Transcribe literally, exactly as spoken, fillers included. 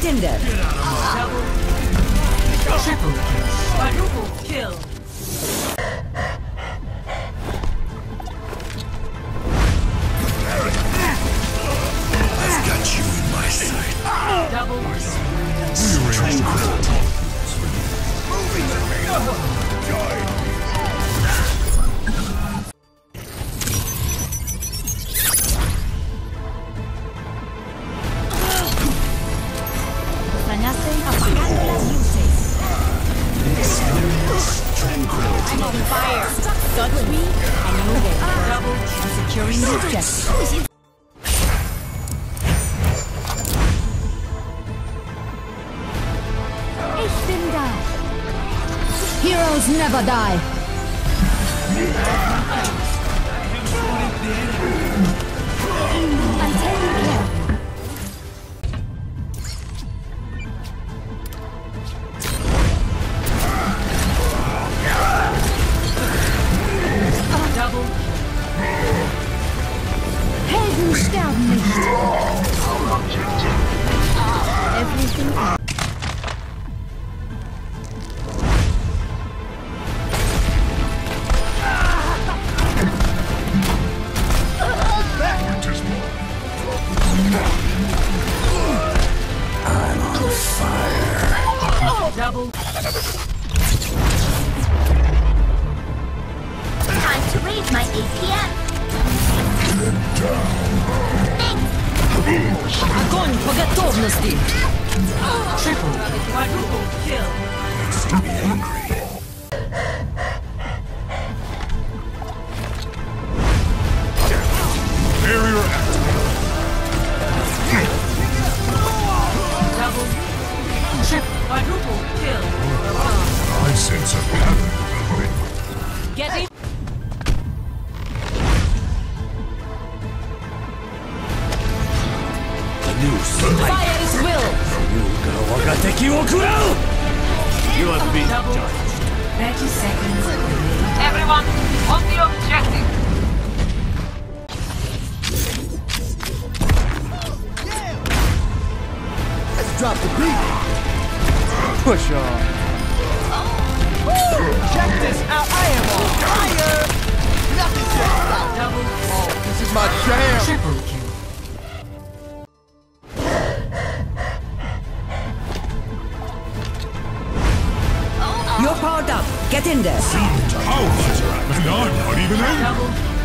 in there. Double. Triple. Quadruple kill. I've got you in my sight. Double. Tranquility. Moving to me. Join me. I'm on fire. Touch me, and you will. Double. Securing the objective. Ich bin da. Heroes never die. I'm taking care. Double. Helden sterben nicht. Everything else. I'm on fire. Double. Time to raise my A P M. Огонь по готовности. Triple. Quadruple kill. To be angry. Barrier activated. Double. Triple. Quadruple kill. I sense a pattern developing. Get it. Fire is will. You have been Double. judged. thirty seconds. Everyone, on the objective. Let's drop the beat. Push on. Check this out. I am on fire. Nothing can stop. Double. Oh, this is my jam. Triple kill. You're powered up. Get in there. How much? And I'm not even angry. Double.